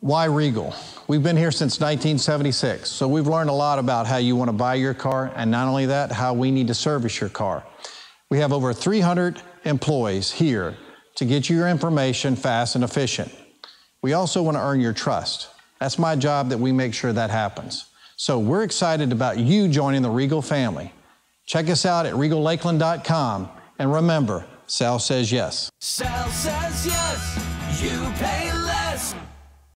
Why Regal? We've been here since 1976, so we've learned a lot about how you want to buy your car, and not only that, how we need to service your car. We have over 300 employees here to get you your information fast and efficient. We also want to earn your trust. That's my job, that we make sure that happens. So we're excited about you joining the Regal family. Check us out at regallakeland.com, and remember, Sal says yes. Sal says yes, you pay less.